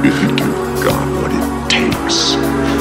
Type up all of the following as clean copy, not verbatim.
You think you've got what it takes?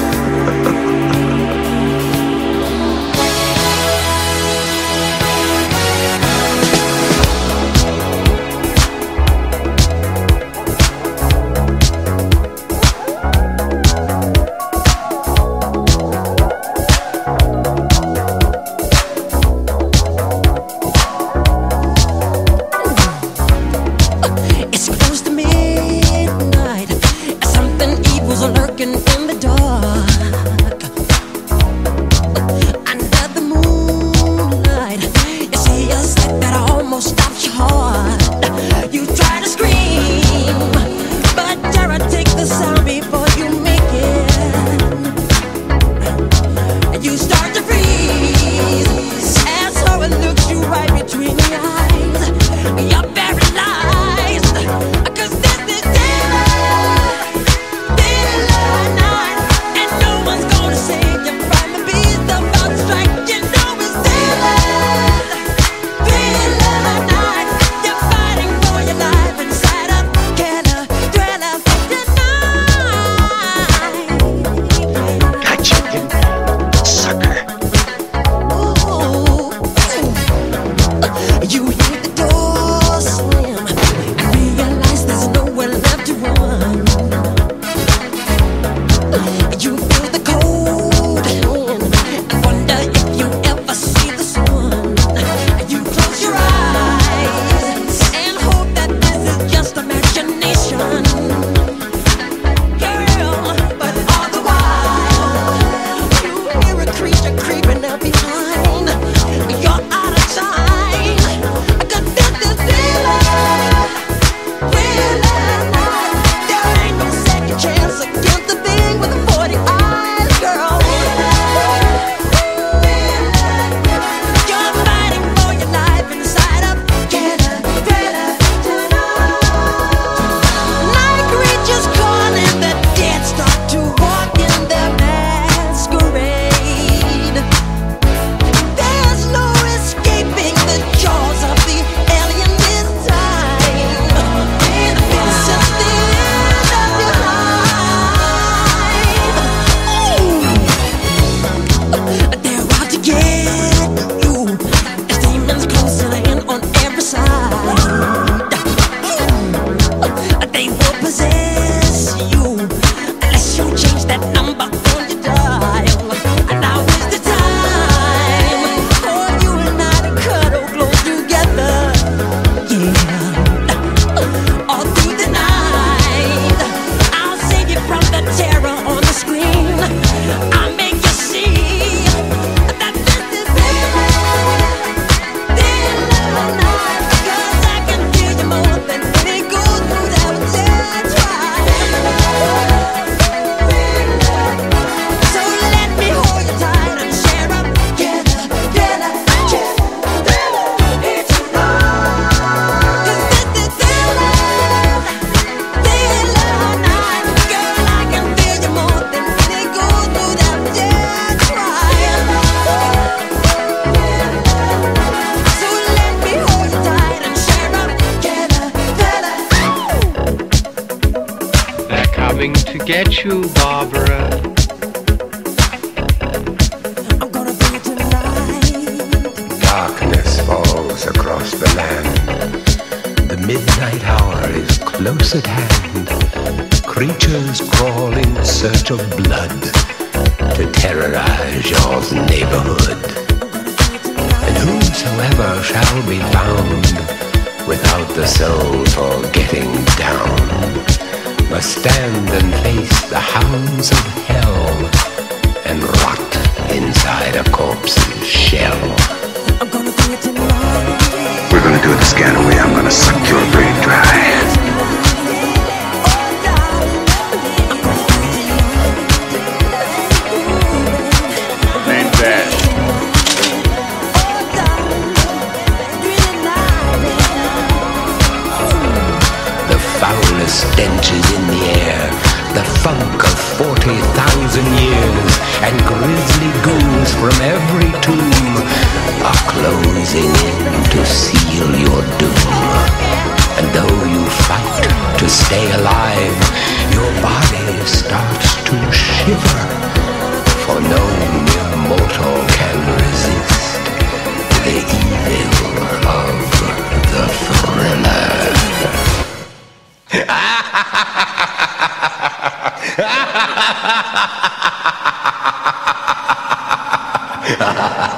To get you, Barbara. Darkness falls across the land. The midnight hour is close at hand. Creatures crawl in search of blood to terrorize your neighborhood. And whosoever shall be found without the soul for getting down must stand and face the hounds of hell and rot inside a corpse's shell. We're gonna do it the Scano way. I'm gonna suck your brain dry. Ain't bad. The foulest stench is in the air, the funk of 40,000 years, and grisly ghouls from every tomb are closing in to seal your doom. And though you fight to stay alive, you your body starts to shiver, for no mere mortal can resist the evil of the thriller. Ha ha ha ha!